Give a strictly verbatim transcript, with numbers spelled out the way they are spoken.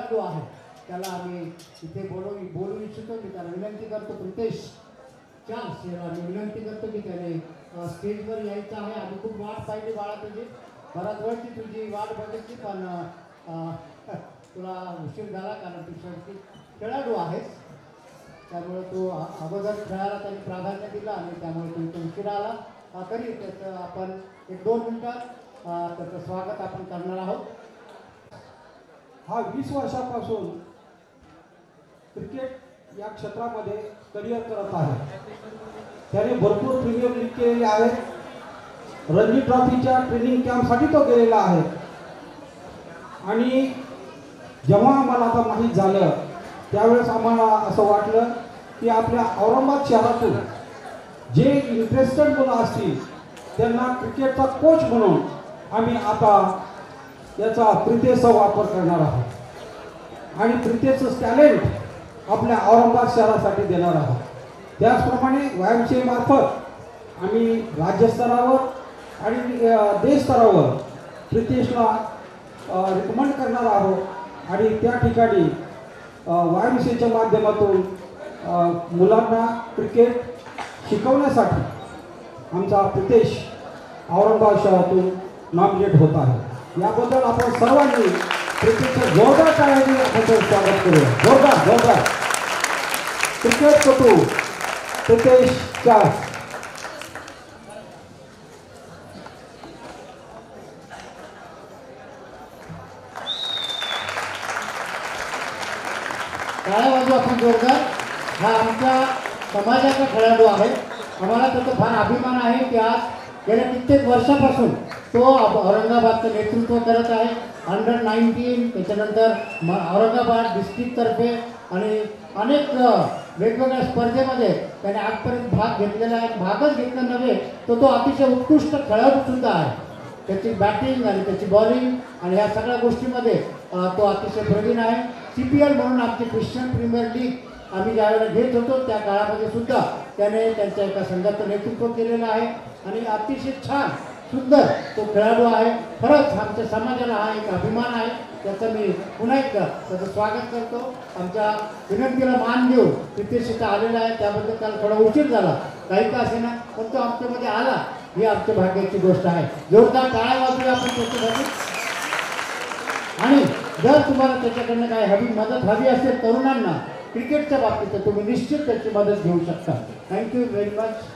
जो आहे त्याला आम्ही इथे बोलू बोलू इच्छितो. मी त्याला विनंती करतो, प्रितेश चान्स याला मी विनंती करतो की त्याने स्टेजवर यायचं आहे. आम्ही खूप वाट पाहिली बाळा तुझी, बराच वेळची तुझी वाट बघितली, पण तुला उशीर झाला कारण तू शेवटी खेळाडू आहेस. त्यामुळे तू अगोदर खेळायला त्यांनी प्राधान्य दिलं आणि त्यामुळे तू इथे उशीर आला. तरी त्याचं आपण एक दोन मिनटात त्याचं स्वागत आपण करणार आहोत. हा वीस वर्षापासून क्रिकेट या क्षेत्रामध्ये करिअर करत आहे. त्याने भरपूर प्रीमियर लीग केलेले आहेत. रणजी ट्रॉफीच्या ट्रेनिंग कॅम्पसाठी तो गेलेला आहे. आणि जेव्हा आम्हाला आता माहीत झालं त्यावेळेस आम्हाला असं वाटलं की आपल्या औरंगाबाद शहरातून जे इंटरेस्टेड मुलं असतील त्यांना क्रिकेटचा कोच म्हणून आम्ही आता याचा प्रितेशचा वापर करणार आहोत आणि प्रितेशचं टॅलेंट आपल्या औरंगाबाद शहरासाठी देणार आहोत. त्याचप्रमाणे व्यायामशाही मार्फत आम्ही राज्यस्तरावर आणि देश स्तरावर प्रितेशला रिकमेंड करणार आहोत आणि त्या ठिकाणी व्यायामशाहीच्या माध्यमातून मुलांना क्रिकेट शिकवण्यासाठी आमचा प्रितेश औरंगाबाद शहरातून नॉमिनेट होत आहे. याबद्दल आपण सर्वांनी क्रिकेटचं जोरदार टाळ्यांनी आपण स्वागत करूया. जोरदार जोरदार क्रिकेटपटू प्रितेश चार. टाळ्या वाजू आपण जोरदार. हा आमच्या समाजाचा खेळाडू आहे. आम्हाला त्याचा फार अभिमान आहे की आज गेल्या कित्येक वर्षापासून तो औरंगाबादचं नेतृत्व करत आहे. अंडर नाईन्टीन त्याच्यानंतर म औरंगाबाद डिस्ट्रिक्टतर्फे आणि अनेक वेगवेगळ्या स्पर्धेमध्ये त्याने आजपर्यंत भाग घेतलेला आहे. भागच घेतला नव्हे तर तो अतिशय उत्कृष्ट खेळाडूसुद्धा आहे. त्याची बॅटिंग आणि त्याची बॉलिंग आणि ह्या सगळ्या गोष्टीमध्ये तो अतिशय प्रवीण आहे. सी पी एल म्हणून आमची ख्रिश्चन प्रीमियर लीग आम्ही ज्यावेळेला घेत होतो त्या काळामध्ये सुद्धा त्याने त्यांच्या एका संघाचं नेतृत्व केलेलं आहे आणि अतिशय छान सुंदर तो खेळाडू आहे. खरंच आमच्या समाजाला हा एक अभिमान आहे. त्याचं मी पुन्हा एकदा त्याचं स्वागत करतो. आमच्या विनंतीला मान देऊन प्रितेश इथं आलेला आहे. त्याबद्दल त्याला थोडा उशीर झाला काही का असेना, पण तो आमच्यामध्ये आला ही आमच्या भाग्याची गोष्ट आहे. जोरदार टाळ्या वाजूया आपण त्याच्यासाठी. आणि जर तुम्हाला त्याच्याकडनं काय हवी मदत हवी असेल तरुणांना क्रिकेटच्या बाबतीत तर तुम्ही निश्चित त्याची मदत घेऊ शकता. Thank you very much.